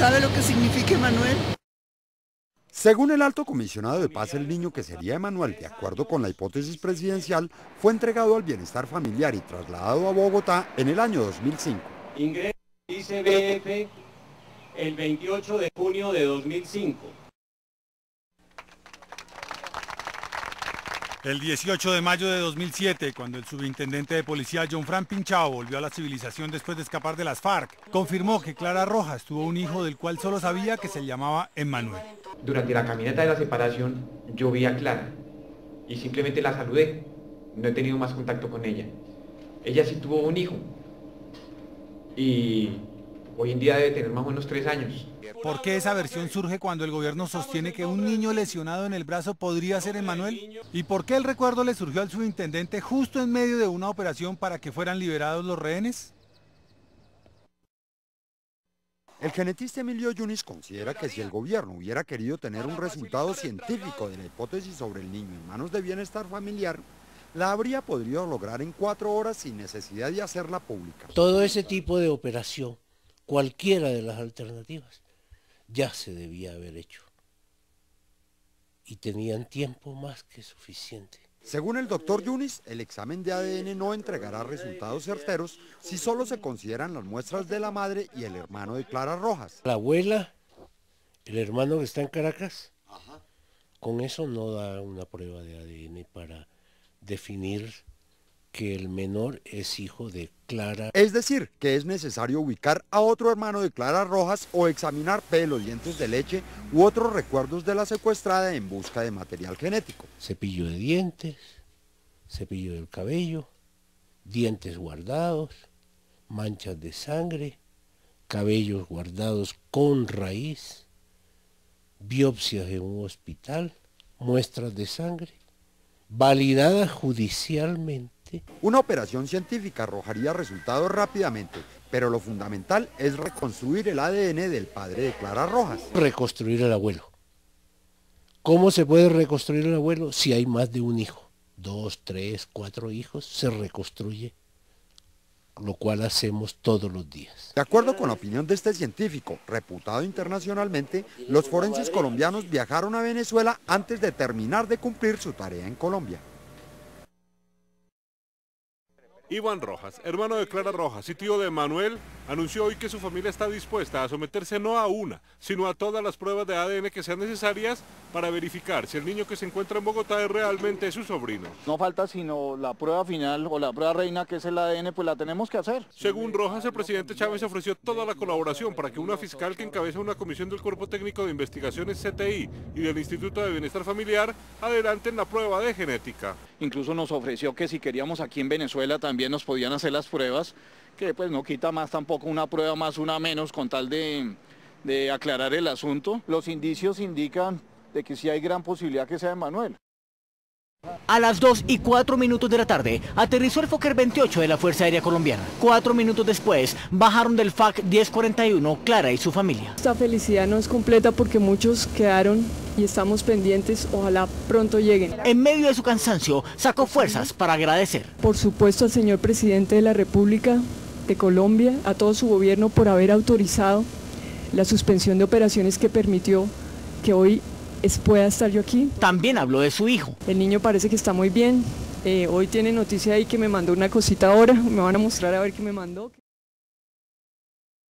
¿Sabe lo que significa Emanuel? Según el alto comisionado de paz, el niño que sería Emanuel, de acuerdo con la hipótesis presidencial, fue entregado al bienestar familiar y trasladado a Bogotá en el año 2005. Ingreso ICBF el 28 de junio de 2005. El 18 de mayo de 2007, cuando el subintendente de policía John Fran Pinchao volvió a la civilización después de escapar de las FARC, confirmó que Clara Rojas tuvo un hijo del cual solo sabía que se llamaba Emanuel. Durante la caminata de la separación yo vi a Clara y simplemente la saludé. No he tenido más contacto con ella. Ella sí tuvo un hijo y hoy en día debe tener más o menos 3 años. ¿Por qué esa versión surge cuando el gobierno sostiene que un niño lesionado en el brazo podría ser Emanuel? ¿Y por qué el recuerdo le surgió al subintendente justo en medio de una operación para que fueran liberados los rehenes? El genetista Emilio Yunis considera que si el gobierno hubiera querido tener un resultado científico de la hipótesis sobre el niño en manos de bienestar familiar, la habría podido lograr en 4 horas sin necesidad de hacerla pública. Todo ese tipo de operación, cualquiera de las alternativas, ya se debía haber hecho. Y tenían tiempo más que suficiente. Según el doctor Yunis, el examen de ADN no entregará resultados certeros si solo se consideran las muestras de la madre y el hermano de Clara Rojas. La abuela, el hermano que está en Caracas, con eso no da una prueba de ADN para definir que el menor es hijo de Clara. Es decir, que es necesario ubicar a otro hermano de Clara Rojas o examinar pelo, dientes de leche u otros recuerdos de la secuestrada en busca de material genético. Cepillo de dientes, cepillo del cabello, dientes guardados, manchas de sangre, cabellos guardados con raíz, biopsias en un hospital, muestras de sangre, validadas judicialmente. Una operación científica arrojaría resultados rápidamente, pero lo fundamental es reconstruir el ADN del padre de Clara Rojas. Reconstruir el abuelo. ¿Cómo se puede reconstruir el abuelo? Si hay más de un hijo, 2, 3, 4 hijos, se reconstruye, lo cual hacemos todos los días. De acuerdo con la opinión de este científico, reputado internacionalmente, los forenses colombianos viajaron a Venezuela antes de terminar de cumplir su tarea en Colombia. Iván Rojas, hermano de Clara Rojas y tío de Emanuel, anunció hoy que su familia está dispuesta a someterse no a una, sino a todas las pruebas de ADN que sean necesarias para verificar si el niño que se encuentra en Bogotá es realmente su sobrino. No falta sino la prueba final o la prueba reina, que es el ADN, pues la tenemos que hacer. Según Rojas, el presidente Chávez ofreció toda la colaboración para que una fiscal que encabeza una comisión del Cuerpo Técnico de Investigaciones CTI y del Instituto de Bienestar Familiar adelanten la prueba de genética. Incluso nos ofreció que si queríamos aquí en Venezuela también nos podían hacer las pruebas, que pues no quita más tampoco una prueba más, una menos, con tal de aclarar el asunto. Los indicios indican de que sí hay gran posibilidad que sea Emanuel. A las 2:04 de la tarde, aterrizó el Fokker 28 de la Fuerza Aérea Colombiana. 4 minutos después, bajaron del FAC 1041 Clara y su familia. Esta felicidad no es completa porque muchos quedaron y estamos pendientes, ojalá pronto lleguen. En medio de su cansancio, sacó fuerzas para agradecer. Por supuesto al señor presidente de la República de Colombia, a todo su gobierno por haber autorizado la suspensión de operaciones que permitió que hoy pueda estar yo aquí. También habló de su hijo. El niño parece que está muy bien. Hoy tiene noticia ahí que me mandó una cosita ahora. Me van a mostrar a ver qué me mandó.